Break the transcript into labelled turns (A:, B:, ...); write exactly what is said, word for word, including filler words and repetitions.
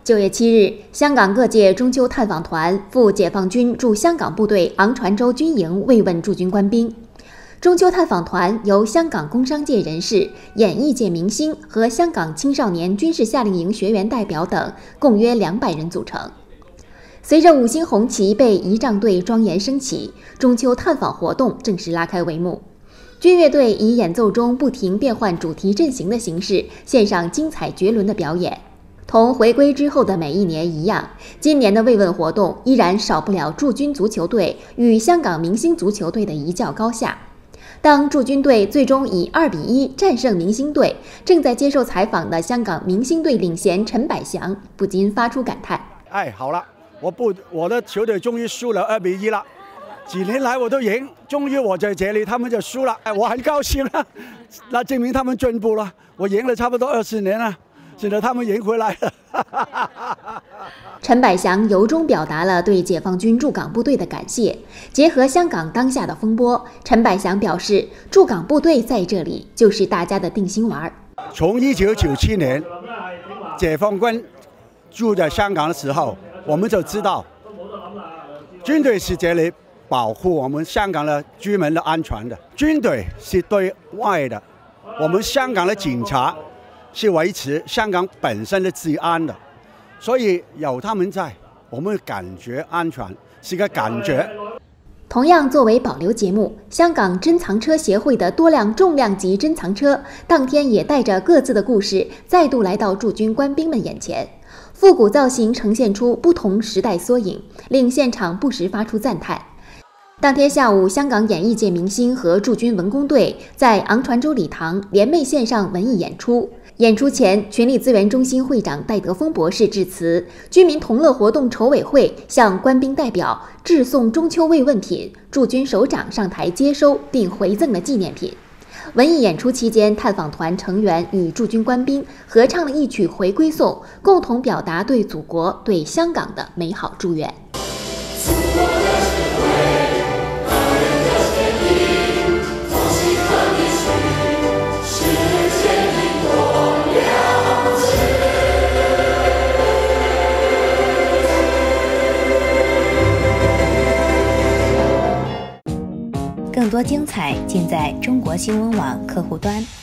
A: 九月七日，香港各界中秋探访团赴解放军驻香港部队昂船洲军营慰问驻军官兵。中秋探访团由香港工商界人士、演艺界明星和香港青少年军事夏令营学员代表等，共约两百人组成。随着五星红旗被仪仗队庄严升起，中秋探访活动正式拉开帷幕。军乐队以演奏中不停变换主题阵型的形式，献上精彩绝伦的表演。同回归之后的每一年一样，今年的慰问活动依然少不了驻军足球队与香港明星足球队的一较高下。当驻军队最终以二比一战胜明星队，正在接受采访的香港明星队领衔陈百祥不禁发出感叹：“
B: 哎，好了，我不，我的球队终于输了二比一了。几年来我都赢，终于我在这里，他们就输了，哎，我很高兴了。那证明他们进步了。我赢了差不多二十年了。”现在他们赢回来了。
A: 陈百祥由衷表达了对解放军驻港部队的感谢。结合香港当下的风波，陈百祥表示，驻港部队在这里就是大家的定心丸。
B: 从一九九七年解放军住在香港的时候，我们就知道，军队是这里保护我们香港的居民的安全的。军队是对外的，我们香港的警察是维持香港本身的治安的，所以有他们在，我们感觉安全，是个感觉。
A: 同样作为保留节目，香港珍藏车协会的多辆重量级珍藏车，当天也带着各自的故事，再度来到驻军官兵们眼前。复古造型呈现出不同时代缩影，令现场不时发出赞叹。当天下午，香港演艺界明星和驻军文工队在昂船洲礼堂联袂献上文艺演出。演出前，群力资源中心会长戴德峰博士致辞，居民同乐活动筹委会向官兵代表致送中秋慰问品，驻军首长上台接收并回赠了纪念品。文艺演出期间，探访团成员与驻军官兵合唱了一曲《回归颂》，共同表达对祖国、对香港的美好祝愿。
C: 更多精彩尽在中国新闻网客户端。